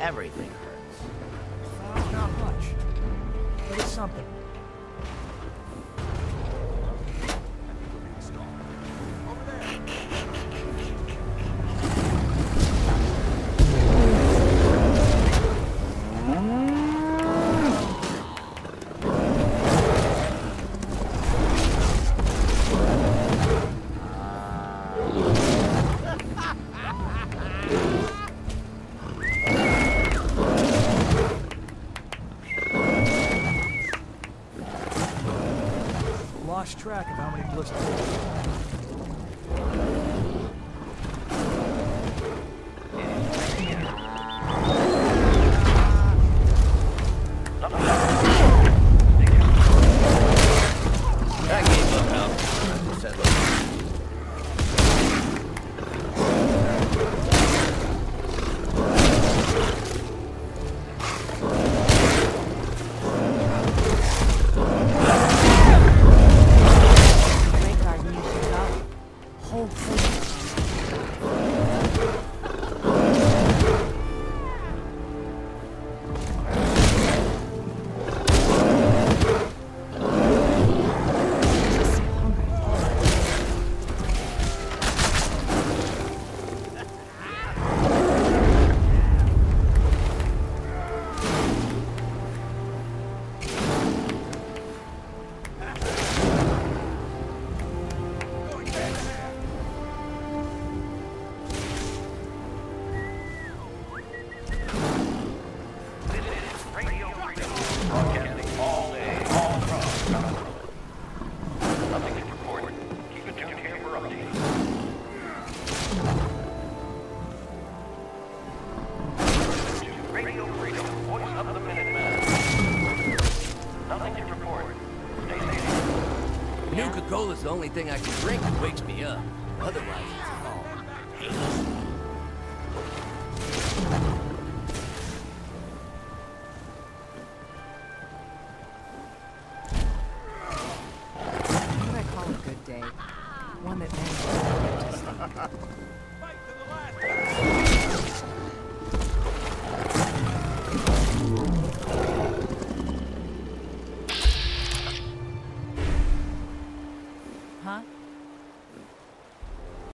Everything hurts. Not much. But it's something. Lost track of how many blisters. That gave up now. Said, look. Nuka-Cola's the only thing I can drink that wakes me up. Otherwise, it's all hate. What I call a good day. One that ends with